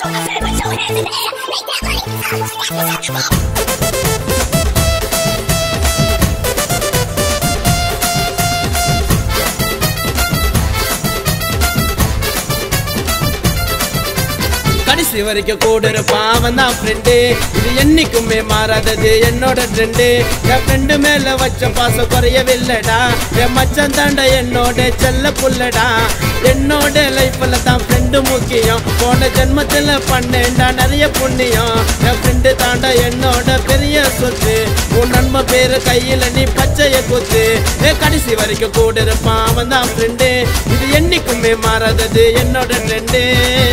கடைசி வரைக்கும் கூட இருப்பான் அவன் தான் ஃப்ரெண்டு. இது என்னைக்குமே மாறாதது என்னோட ட்ரெண்டு. என் ஃப்ரெண்டு மேல வச்ச பாசம் குறையவில்லடா. என் மச்சான் தாண்டா என்னோட செல்ல புள்ளடா. என்னோட லைஃப்ல தான் ஃப்ரெண்டு முக்கியம். போன ஜென்மத்துல பண்ணேன்டா நிறைய புண்ணியம். என் ஃப்ரெண்டு தாண்டா என்னோட பெரிய சொத்து. உன் நன்மை பேரு கையில நீ பச்சைய குத்து. கடைசி வரைக்கும் கூட இருப்பான் அவன் தான் ஃப்ரெண்டு. இது என்னைக்குமே மாறாதது என்னோட ட்ரெண்டு.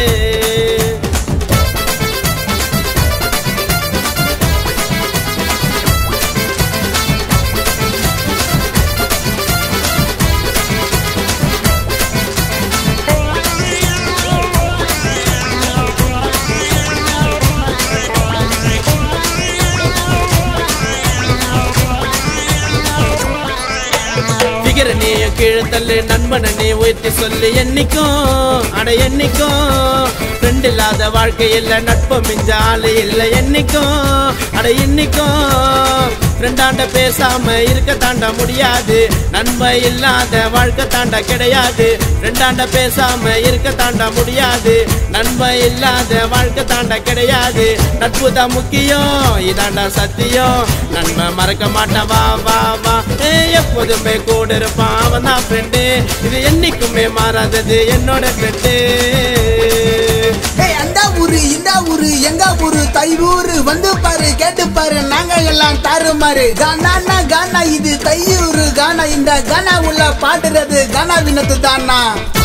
நீ கீழ்த்தல்லு நண்பனை நீ உயர்த்தி சொல்லு என்னைக்கும் அட என்னைக்கும். ஃப்ரெண்ட் இல்லாத வாழ்க்கை இல்ல நட்பு மிஞ்ச ஆளு இல்ல என்னைக்கும் அட இன்னைக்கும். ஃப்ரெண்டாண்ட பேசாம இருக்க தாண்ட முடியாது. நன்மை இல்லாத வாழ்க்கை தாண்ட கிடையாது. ஃப்ரெண்டாண்ட பேசாம இருக்க தாண்ட முடியாது. நன்மை இல்லாத வாழ்க்கை தாண்ட கிடையாது. நட்பு தான் முக்கியம் இதாண்டா சத்தியம். நன்மை மறக்க மாட்டேன் வா வா வா. எப்போதுமே கூட இருப்பான் அவன் தான் ஃப்ரெண்டு. இது என்னைக்குமே மாறாதது என்னோட ஃப்ரெண்டு. அந்த ஊரு இந்த ஊரு எங்க ஊரு தையூரு வந்து பாரு கேட்டு பாரு நாங்க எல்லாம் தாறுமாறு. கானா கானா இது தையூரு கானா. இந்த கானா உள்ள பாடுறது கானா வினத்து தானா.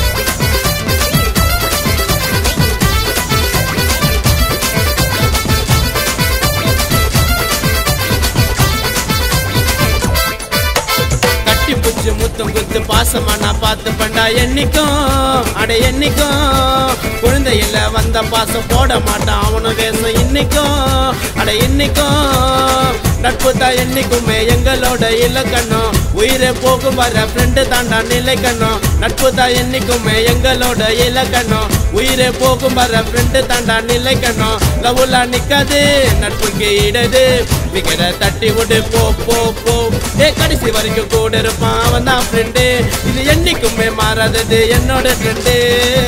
முத்தம் குத்து பாசமா நான் பார்த்து பண்ணா என்னைக்கும் அட என்னைக்கும். குழந்தையில வந்த பாசம் போட மாட்டான் அவனும் வேசம் இன்னைக்கும் அட இன்னைக்கும். நட்பு தான் என்னைக்குமே எங்களோட இலக்கணம். உயிரை போகும் வர ஃப்ரெண்டு தாண்டா நிலைக்கணும். நட்பு தான் என்னைக்குமே எங்களோட இலக்கணம். உயிரை போகும் வர ஃப்ரெண்டு தாண்டா நிலைக்கணும். லவ்லா நிக்காது நட்புக்கு இடது. விக்கிற தட்டி விடு போ போ போ. கடைசி வரைக்கும் கூட இருப்பான் அவன் தான் ஃப்ரெண்டு. இது என்னைக்குமே மாறாதது என்னோட ஃப்ரெண்டு.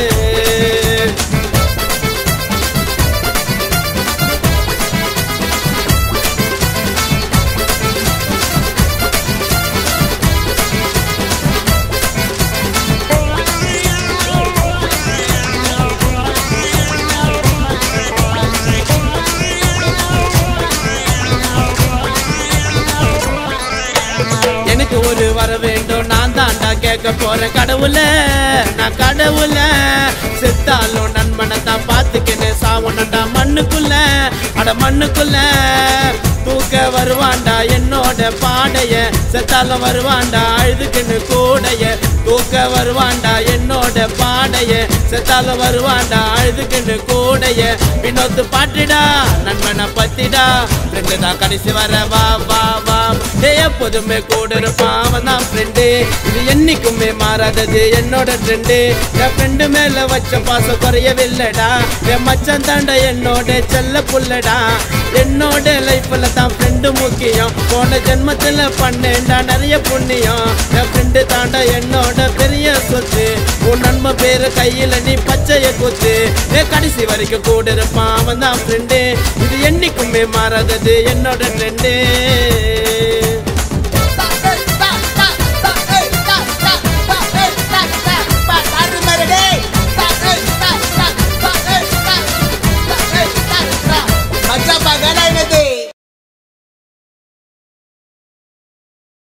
ஒரு வர வேண்டும் நான் தாண்டா கேட்க போறேன் கடவுள. நான் கடவுள செத்தாலும் நண்பனை தான் பார்த்துக்கின்னு சாவணுண்டா மண்ணுக்குள்ள அட மண்ணுக்குள்ள. தூக்க வருவாண்டா என்னோட பாடைய. செத்தாலும் வருவாண்டா அழுதுக்குன்னு கூடைய. தூக்க வருவாண்டா என்னோட பாடைய. செத்தாலும் வருவாண்டா அழுதுக்குன்னு கூடைய. வினோத்து பாட்டுடா நண்பனை பத்திடா. ஃப்ரெண்டு தான் கடைசி வர வா வா வா. எப்போதுமே கூட இருப்பான் அவன் தான் ஃப்ரெண்டு. இது என்னைக்குமே மாறாதது என்னோட ட்ரெண்டு. என் ஃப்ரெண்டு மேல வச்ச பாசம் குறையவில்லடா. என் மச்சான் தாண்டா என்னோட செல்ல புள்ளடா. என்னோட லைஃப்ல தான் ஃப்ரெண்டு முக்கியம். போன ஜென்மத்துல பண்ணேன்டா நிறைய புண்ணியம். என் ஃப்ரெண்டு தாண்டா என்னோட பெரிய சொத்து. உன் நன்மை பேரு கையில நீ பச்சைய குத்து. கடைசி வரைக்கும் கூட இருப்பான் அவன் தான் ஃப்ரெண்டு. இது என்னைக்குமே மாறாதது என்னோட ட்ரெண்டு.